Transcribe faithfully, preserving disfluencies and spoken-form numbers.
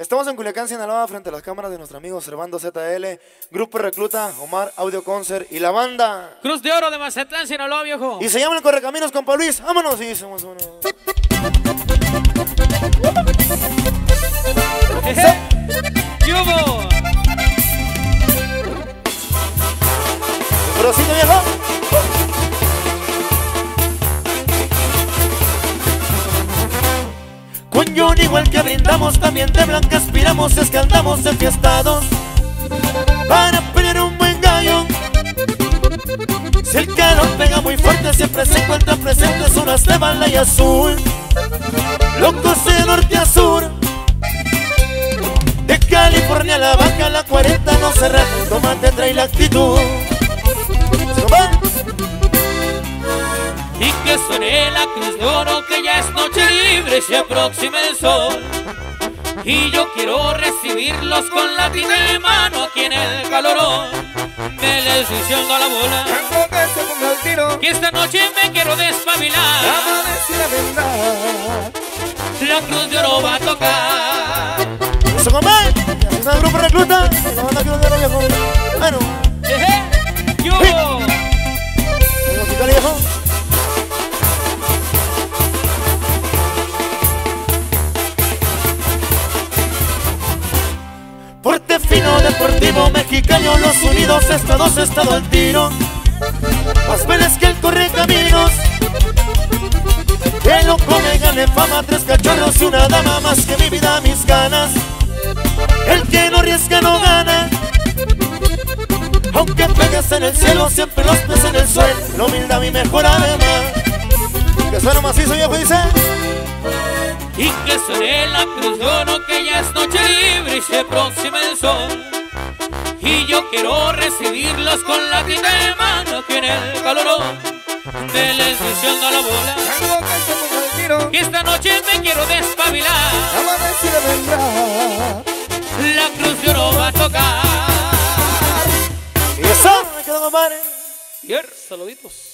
Estamos en Culiacán, Sinaloa, frente a las cámaras de nuestro amigo Servando Z L, Grupo Recluta, Omar Audio Concert y la banda Cruz de Oro de Mazatlán, Sinaloa, viejo. Y se llama el Correcaminos, compa Luis. Vámonos y somos uno. ¿Qué hubo? Prosito, viejo. Con John igual que brindamos, también de blanca aspiramos, es que andamos enfiestados para pelear un buen gallo. Si el calor pega muy fuerte, siempre se encuentran presentes unas de bala y azul, locos de norte a sur, de California a la Baja, la cuarenta no se raja, el tomate trae la actitud. Y que suene la cruz de oro, que ya es noche libre y se aproxima el sol. Y yo quiero recibirlos con la tita de mano aquí en el calorón. Me les diciendo a la bola que se ponga el tiro, que esta noche me quiero despabilar. La cruz de oro va a tocar. Eso, compa, es el Grupo Recluta, la banda Cruz de Oro, viejo. Bueno, Eje, yo. musical, viejo. Porte fino, deportivo, mexicano, los unidos, estados, estado al tiro. Más veles que el Correcaminos, que loco me gane fama, tres cachorros y una dama, más que mi vida, mis ganas. El que no arriesga no gana, aunque pegues en el cielo, siempre los pies en el suelo, la humildad mi mejor además. Que suena macizo, viejo, dice. Y que suene la cruz de oro, que ya es noche libre y se aproxima el sol. Y yo quiero recibirlos con la tita de mano aquí en el calorón. Me les diciendo a la bola que se ponga el tiro, que esta noche me quiero despabilar. La cruz de oro va a tocar. Y eso, me quedo, compadre. Hier, saluditos.